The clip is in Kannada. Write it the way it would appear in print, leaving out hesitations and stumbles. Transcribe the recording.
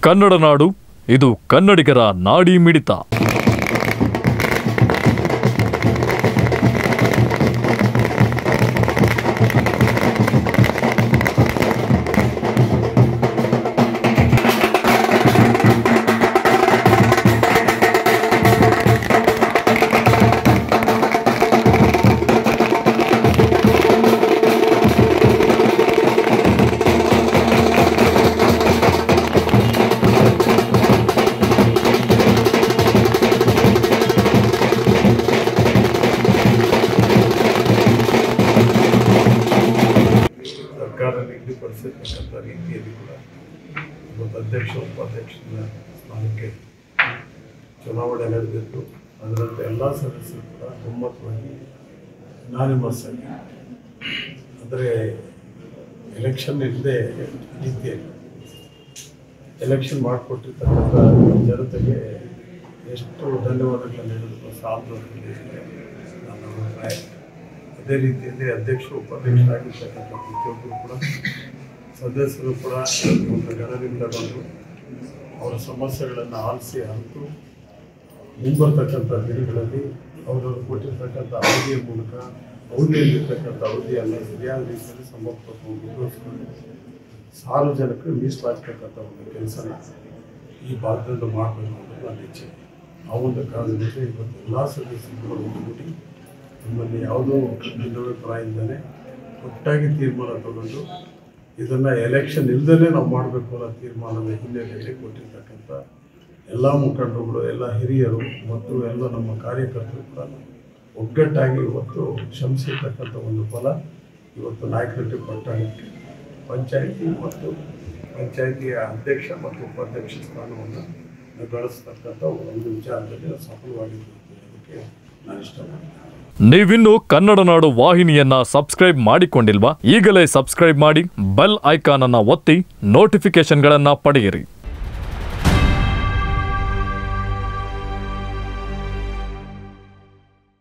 ಕನ್ನಡ ನಾಡು, ಇದು ಕನ್ನಡಿಗರ ನಾಡಿ ಮಿಡಿತ. ಸರ್ಕಾರ ನಿಗದಿಪಡಿಸಿರ್ತಕ್ಕಂಥ ರೀತಿಯಲ್ಲಿ ಕೂಡ ಇವತ್ತು ಅಧ್ಯಕ್ಷ ಉಪಾಧ್ಯಕ್ಷರ ಸ್ಥಾನಕ್ಕೆ ಚುನಾವಣೆ ನಡೆದಿತ್ತು. ಅದರಂತೆ ಎಲ್ಲ ಸದಸ್ಯರು ಕೂಡ ಒಮ್ಮತವಾಗಿ ಅನಾನಿಮಸ್ ಆಗಿ, ಅಂದರೆ ಎಲೆಕ್ಷನ್ ಇಲ್ಲದೆ ರೀತಿಯಲ್ಲಿ ಎಲೆಕ್ಷನ್ ಮಾಡಿಕೊಟ್ಟಿರ್ತಕ್ಕಂಥ ಜನತೆಗೆ ಎಷ್ಟು ಧನ್ಯವಾದಗಳನ್ನು ಹೇಳೋದು ಸಾಲದು ನನ್ನ ಅಭಿಪ್ರಾಯ. ಅದೇ ರೀತಿಯಲ್ಲಿ ಅಧ್ಯಕ್ಷ ಉಪಾಧ್ಯಕ್ಷರಾಗಿರ್ತಕ್ಕಂಥ ಪ್ರತಿಯೊಬ್ಬರು ಕೂಡ ಸದಸ್ಯರು ಕೂಡ ಒಂದು ಗಣದಿಂದ ಬಂದು ಅವರ ಸಮಸ್ಯೆಗಳನ್ನು ಆಲಿಸಿ ಅರಿತು ಮುಂಬರ್ತಕ್ಕಂಥ ದಿನಗಳಲ್ಲಿ ಅವರು ಕೊಟ್ಟಿರ್ತಕ್ಕಂಥ ಅವಧಿಯ ಮೂಲಕ ಅವಧಿಯಲ್ಲಿರ್ತಕ್ಕಂಥ ಅವಧಿಯನ್ನು ಸರಿಯಾದ ರೀತಿಯಲ್ಲಿ ಸಮರ್ಪಕವಾಗಿ ಮುಂದುವರಿಸಿಕೊಂಡು ಸಾರ್ವಜನಿಕರು ಮೀಸಲಾಗ್ತಕ್ಕಂಥ ಒಂದು ಕೆಲಸನ ಈ ಭಾಗದಲ್ಲಿ ಮಾಡಬೇಕು ಅನ್ನೋದು ನನ್ನ ಇಚ್ಛೆ. ಆ ಒಂದು ಕಾರಣದಲ್ಲಿ ಇವತ್ತು ಎಲ್ಲ ಸದಸ್ಯರು ಒಟ್ಟುಗೂಡಿ ನಮ್ಮಲ್ಲಿ ಯಾವುದೋ ಭಿನ್ನಾಭಿಪ್ರಾಯ ಇಲ್ಲದೇ ಒಟ್ಟಾಗಿ ತೀರ್ಮಾನ ತಗೊಂಡು ಇದನ್ನು ಎಲೆಕ್ಷನ್ ಇಲ್ಲದೇ ನಾವು ಮಾಡಬೇಕು ಅನ್ನೋ ತೀರ್ಮಾನದ ಹಿನ್ನೆಲೆಯಲ್ಲಿ ಕೊಟ್ಟಿರ್ತಕ್ಕಂಥ ಎಲ್ಲ ಮುಖಂಡರುಗಳು, ಎಲ್ಲ ಹಿರಿಯರು ಮತ್ತು ಎಲ್ಲ ನಮ್ಮ ಕಾರ್ಯಕರ್ತರು ಕೂಡ ಒಗ್ಗಟ್ಟಾಗಿ ಇವತ್ತು ಶ್ರಮಿಸಿರ್ತಕ್ಕಂಥ ಒಂದು ಫಲ ಇವತ್ತು ನಾಯಕನಹಟ್ಟಿ ಪಟ್ಟಣಕ್ಕೆ ಪಂಚಾಯಿತಿ ಮತ್ತು ಪಂಚಾಯಿತಿಯ ಅಧ್ಯಕ್ಷ ಮತ್ತು ಉಪಾಧ್ಯಕ್ಷ ಸ್ಥಾನವನ್ನು ಗಳಿಸ್ತಕ್ಕಂಥ ಒಂದು ವಿಚಾರದಲ್ಲಿ ಸಫಲವಾಗಿದ್ದಕ್ಕೆ ನಾನು ಇಷ್ಟಪಡ್ತೀನಿ. ನೀವಿನ್ನು ಕನ್ನಡ ನಾಡು ವಾಹಿನಿಯನ್ನ ಸಬ್ಸ್ಕ್ರೈಬ್ ಮಾಡಿಕೊಂಡಿಲ್ವಾ? ಈಗಲೇ ಸಬ್ಸ್ಕ್ರೈಬ್ ಮಾಡಿ, ಬೆಲ್ ಐಕಾನ್ ಅನ್ನು ಒತ್ತಿ ನೋಟಿಫಿಕೇಶನ್ಗಳನ್ನ ಪಡೆಯಿರಿ.